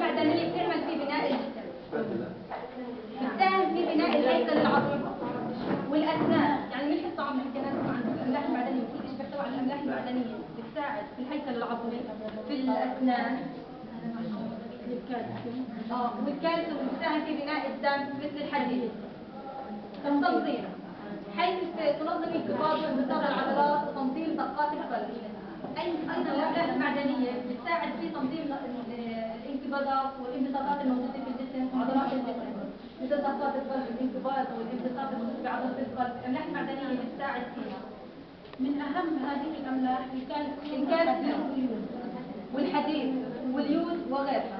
المعدنية بتعمل في بناء الجسم، بتساهم في بناء الهيكل العظمي والأسنان. يعني من حصة عم حكينا لكم عن الأملاح المعدنية وكل شيء بيحتوي على الأملاح المعدنية، بتساعد في الهيكل العظمي، في الأسنان، والكالسيوم بتساهم في بناء الدم مثل الحديد. التنظيم، حيث تنظم انقباض وانبساط العضلات وتنظيم طاقات القلب. ايضا الاملاح المعدنيه بتساعد في تنظيم الانقباضات والانبساطات الموجوده في الجسم وعضلات الجسم، مثل طاقات القلب، الانقباض والانبساط الموجود في عضله القلب. الاملاح المعدنيه بتساعد فيها. من اهم هذه الاملاح الكالسيوم والحديد واليود وغيرها.